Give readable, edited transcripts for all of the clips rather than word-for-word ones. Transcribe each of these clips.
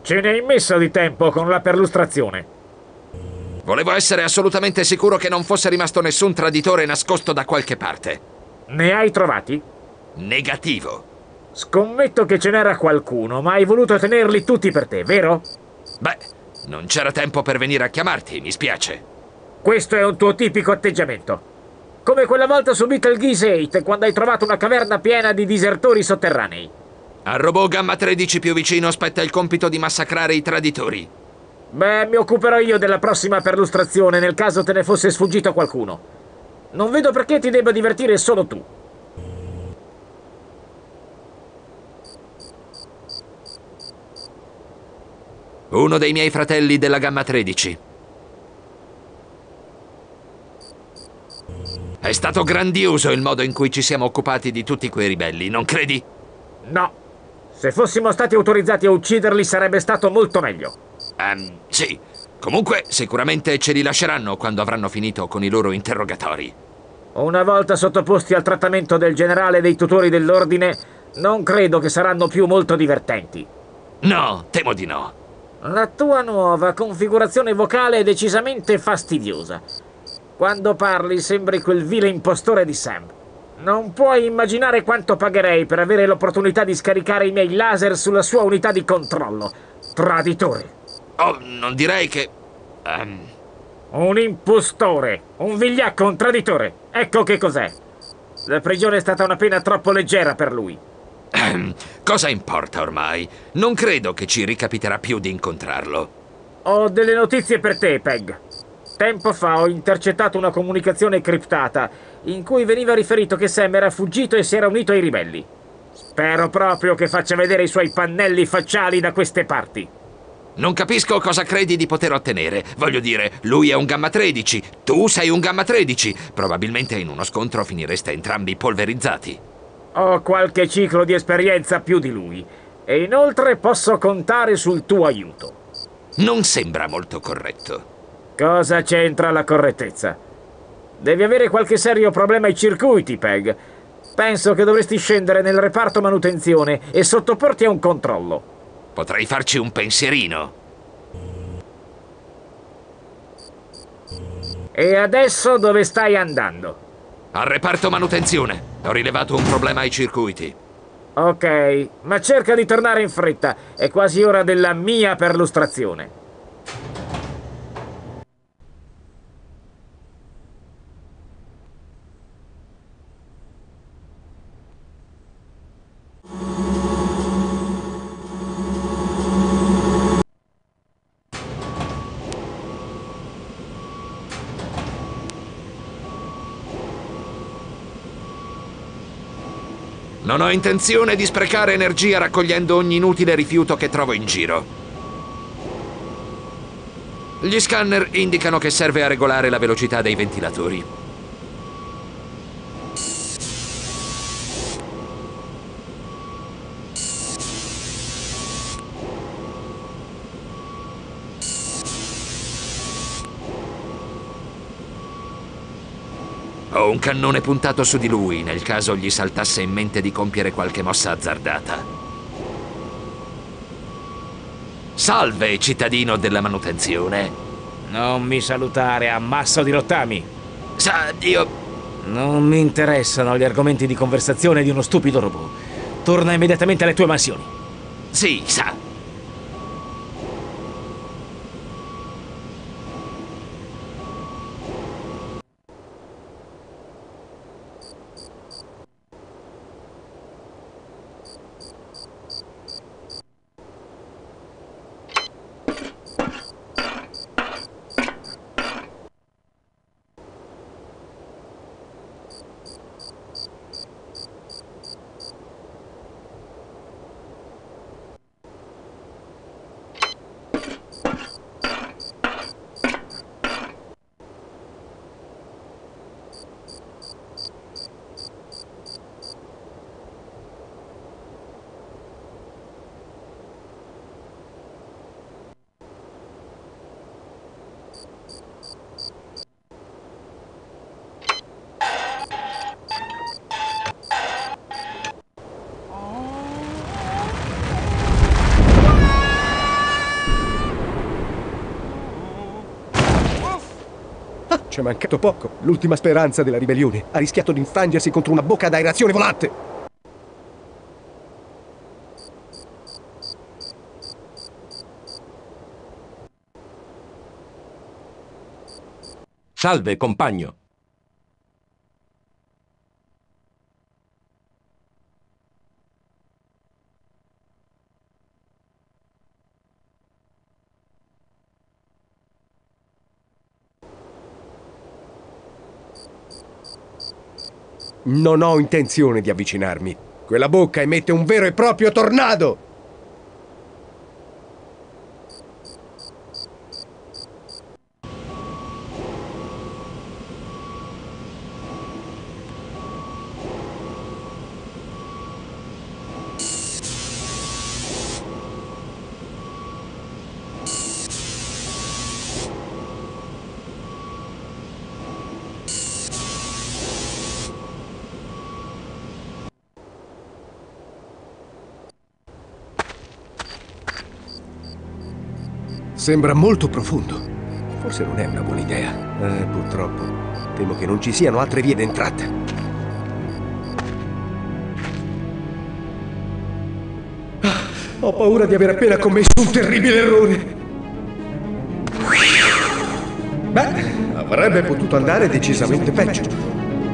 Ce ne hai messo di tempo con la perlustrazione. Volevo essere assolutamente sicuro che non fosse rimasto nessun traditore nascosto da qualche parte. Ne hai trovati? Negativo. Scommetto che ce n'era qualcuno, ma hai voluto tenerli tutti per te, vero? Beh, non c'era tempo per venire a chiamarti, mi spiace. Questo è un tuo tipico atteggiamento. Come quella volta su Beetle Geese 8, quando hai trovato una caverna piena di disertori sotterranei. Al robot Gamma 13 più vicino spetta il compito di massacrare i traditori. Beh, mi occuperò io della prossima perlustrazione nel caso te ne fosse sfuggito qualcuno. Non vedo perché ti debba divertire solo tu. Uno dei miei fratelli della Gamma 13. È stato grandioso il modo in cui ci siamo occupati di tutti quei ribelli, non credi? No. Se fossimo stati autorizzati a ucciderli sarebbe stato molto meglio. Sì. Comunque, sicuramente ce li lasceranno quando avranno finito con i loro interrogatori. Una volta sottoposti al trattamento del generale dei tutori dell'ordine, non credo che saranno più molto divertenti. No, temo di no. La tua nuova configurazione vocale è decisamente fastidiosa. Quando parli sembri quel vile impostore di Sam. Non puoi immaginare quanto pagherei per avere l'opportunità di scaricare i miei laser sulla sua unità di controllo. Traditore. Oh, non direi che... Un impostore, un vigliacco, un traditore. Ecco che cos'è. La prigione è stata una pena troppo leggera per lui. Cosa importa ormai? Non credo che ci ricapiterà più di incontrarlo. Ho delle notizie per te, Peg. Tempo fa ho intercettato una comunicazione criptata in cui veniva riferito che Sam era fuggito e si era unito ai ribelli. Spero proprio che faccia vedere i suoi pannelli facciali da queste parti. Non capisco cosa credi di poter ottenere. Voglio dire, lui è un Gamma 13, tu sei un Gamma 13. Probabilmente in uno scontro finireste entrambi polverizzati. Ho qualche ciclo di esperienza più di lui e inoltre posso contare sul tuo aiuto. Non sembra molto corretto. Cosa c'entra la correttezza? Devi avere qualche serio problema ai circuiti, Peg. Penso che dovresti scendere nel reparto manutenzione e sottoporti a un controllo. Potrei farci un pensierino. E adesso dove stai andando? Al reparto manutenzione. Ho rilevato un problema ai circuiti. Ok, ma cerca di tornare in fretta. È quasi ora della mia perlustrazione. Non ho intenzione di sprecare energia raccogliendo ogni inutile rifiuto che trovo in giro. Gli scanner indicano che serve a regolare la velocità dei ventilatori. Ho un cannone puntato su di lui nel caso gli saltasse in mente di compiere qualche mossa azzardata. Salve, cittadino della manutenzione. Non mi salutare, ammasso di rottami. Sa, io... Non mi interessano gli argomenti di conversazione di uno stupido robot. Torna immediatamente alle tue mansioni. Sì, sa. C'è mancato poco. L'ultima speranza della ribellione ha rischiato di infrangersi contro una bocca ad aerazione volante. Salve, compagno. Non ho intenzione di avvicinarmi. Quella bocca emette un vero e proprio tornado! Sembra molto profondo. Forse non è una buona idea. Purtroppo. Temo che non ci siano altre vie d'entrata. Ho paura di aver appena commesso un terribile errore. Beh, avrebbe potuto andare decisamente peggio.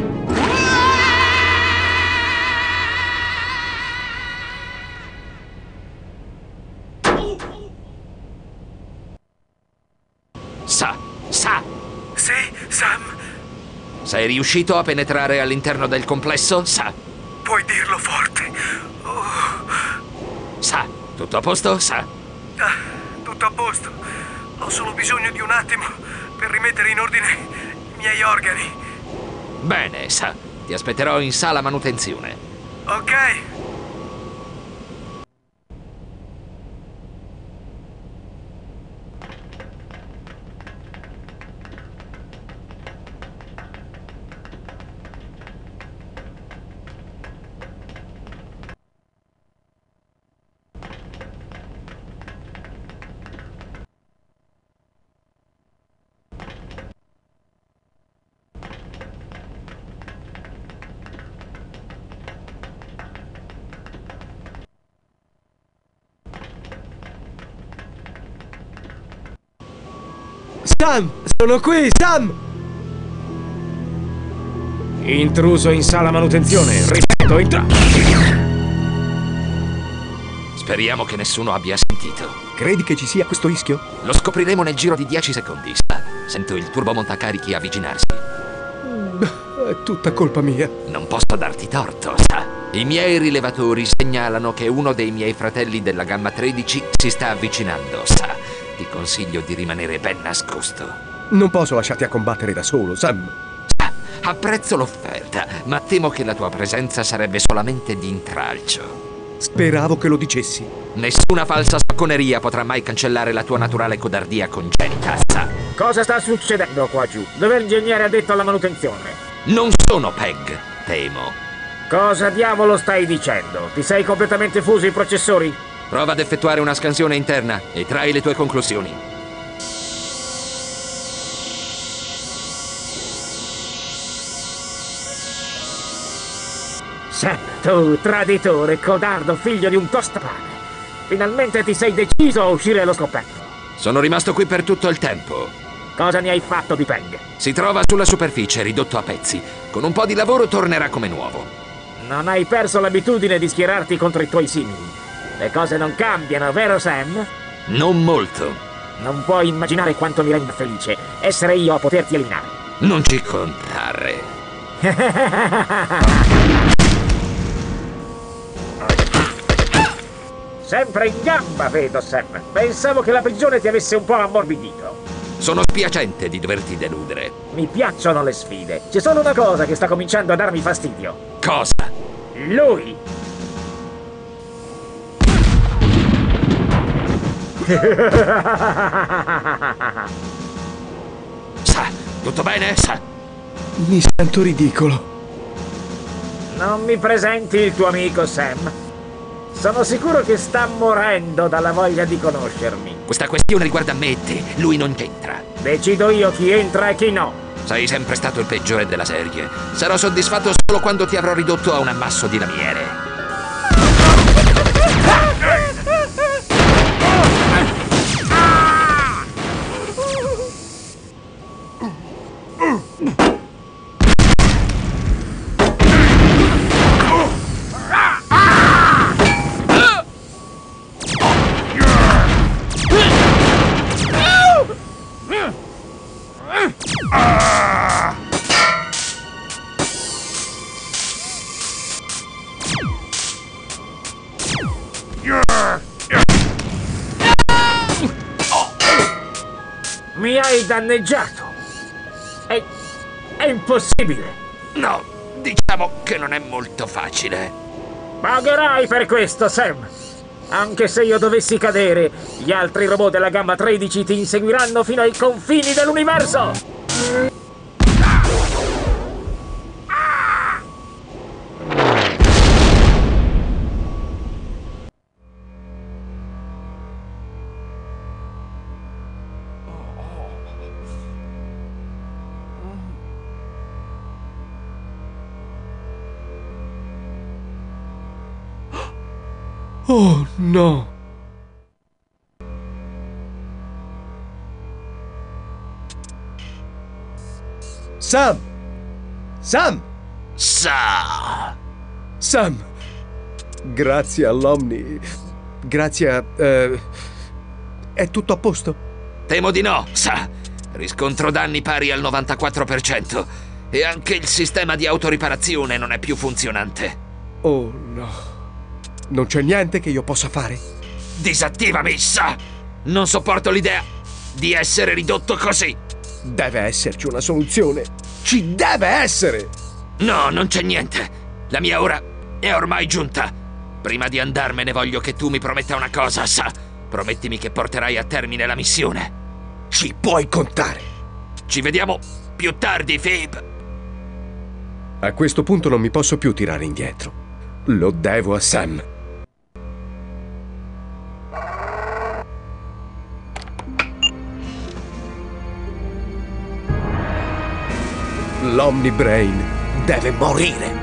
Sì, Sam? Sei riuscito a penetrare all'interno del complesso, Sa? Puoi dirlo forte. Sa, tutto a posto, Sa? Tutto a posto. Ho solo bisogno di un attimo per rimettere in ordine i miei organi. Bene, Sa. Ti aspetterò in sala manutenzione. Ok. Sam! Sono qui, Sam! Intruso in sala manutenzione. Ripeto, entra. Speriamo che nessuno abbia sentito. Credi che ci sia questo rischio? Lo scopriremo nel giro di 10 secondi, Sa. Sento il turbomontacarichi avvicinarsi. È tutta colpa mia. Non posso darti torto, Sa. I miei rilevatori segnalano che uno dei miei fratelli della gamma 13 si sta avvicinando, Sa. Ti consiglio di rimanere ben nascosto. Non posso lasciarti a combattere da solo, Sam. Sa, apprezzo l'offerta, ma temo che la tua presenza sarebbe solamente di intralcio. Speravo che lo dicessi. Nessuna falsa sacconeria potrà mai cancellare la tua naturale codardia congenita, Sa. Cosa sta succedendo qua giù? Dov'è l'ingegnere addetto alla manutenzione? Non sono Peg, temo. Cosa diavolo stai dicendo? Ti sei completamente fuso i processori? Prova ad effettuare una scansione interna e trai le tue conclusioni. Sam, tu traditore, codardo, figlio di un tostapane. Finalmente ti sei deciso a uscire allo scoperto. Sono rimasto qui per tutto il tempo. Cosa ne hai fatto di Peng? Si trova sulla superficie, ridotto a pezzi. Con un po' di lavoro tornerà come nuovo. Non hai perso l'abitudine di schierarti contro i tuoi simili. Le cose non cambiano, vero Sam? Non molto. Non puoi immaginare quanto mi renda felice essere io a poterti eliminare. Non ci contare. Sempre in gamba, vedo, Sam. Pensavo che la prigione ti avesse un po' ammorbidito. Sono spiacente di doverti deludere. Mi piacciono le sfide. C'è solo una cosa che sta cominciando a darmi fastidio. Cosa? Lui! Sa, tutto bene, Sa? Mi sento ridicolo. Non mi presenti il tuo amico Sam? Sono sicuro che sta morendo dalla voglia di conoscermi. Questa questione riguarda me e te, lui non c'entra. Decido io chi entra e chi no. Sei sempre stato il peggiore della serie. Sarò soddisfatto solo quando ti avrò ridotto a un ammasso di lamiere. Mi hai danneggiato. È impossibile. No, diciamo che non è molto facile. Pagherai per questo, Sam. Anche se io dovessi cadere, gli altri robot della gamma 13 ti inseguiranno fino ai confini dell'universo. Oh, no! Sam! Sam! Sam! Grazie all'Omni. Grazie a... È tutto a posto? Temo di no, sa. Riscontro danni pari al 94% e anche il sistema di autoriparazione non è più funzionante. Oh, no. Non c'è niente che io possa fare? Disattivami, sa! Non sopporto l'idea di essere ridotto così. Deve esserci una soluzione. Ci deve essere! No, non c'è niente. La mia ora è ormai giunta. Prima di andarmene voglio che tu mi prometta una cosa, sa. Promettimi che porterai a termine la missione. Ci puoi contare. Ci vediamo più tardi, Phoebe. A questo punto non mi posso più tirare indietro. Lo devo a Sam. L'Omnibrain deve morire.